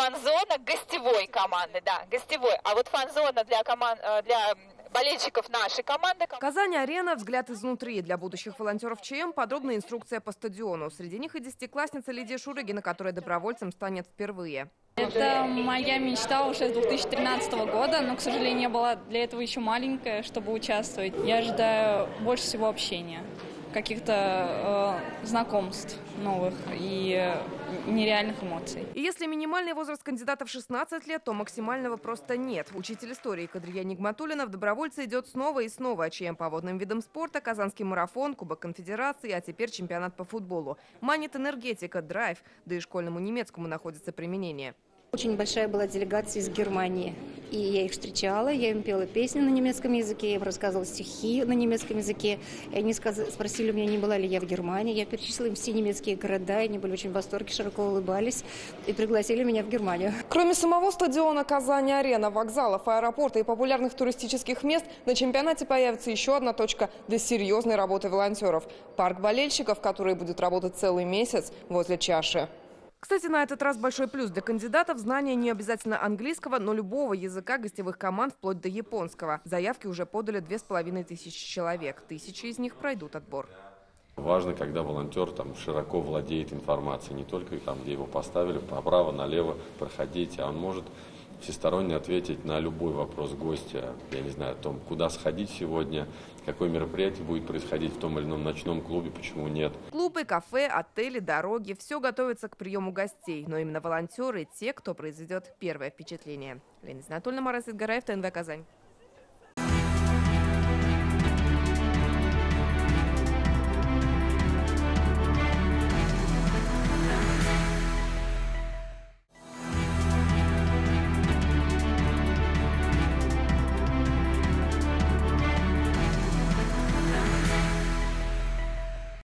фан-зона гостевой команды, да, гостевой. А вот фан-зона для болельщиков нашей команды. Казань-арена, взгляд изнутри. Для будущих волонтеров ЧМ подробная инструкция по стадиону. Среди них и десятиклассница Лидия Шурыгина, которая добровольцем станет впервые. Это моя мечта уже с 2013 года, но, к сожалению, я была для этого еще маленькая, чтобы участвовать. Я ожидаю больше всего общения, каких-то знакомств новых и нереальных эмоций. И если минимальный возраст кандидатов 16 лет, то максимального просто нет. Учитель истории Кадрия Нигматуллина в добровольцы идет снова и снова. ЧМ по водным видам спорта, Казанский марафон, Кубок конфедерации, а теперь чемпионат по футболу. Манит энергетика, драйв, да и школьному немецкому находится применение. Очень большая была делегация из Германии, и я их встречала, я им пела песни на немецком языке, я им рассказывала стихи на немецком языке. И они спросили меня, не была ли я в Германии. Я перечислила им все немецкие города, и они были очень в восторге, широко улыбались и пригласили меня в Германию. Кроме самого стадиона Казань-арена, вокзалов, аэропорта и популярных туристических мест, на чемпионате появится еще одна точка для серьезной работы волонтеров. Парк болельщиков, который будет работать целый месяц возле чаши. Кстати, на этот раз большой плюс для кандидатов – знание не обязательно английского, но любого языка гостевых команд вплоть до японского. Заявки уже подали 2500 человек. 1000 из них пройдут отбор. Важно, когда волонтер широко владеет информацией, не только там, где его поставили, направо, налево проходить, а он может всесторонне ответить на любой вопрос гостя. Я не знаю, о том, куда сходить сегодня, какое мероприятие будет происходить в том или ином ночном клубе, почему нет. Клубы, кафе, отели, дороги – все готовится к приему гостей. Но именно волонтеры – те, кто произведет первое впечатление. Лена Знатульна, Марас Идгараев, ТНВ Казань.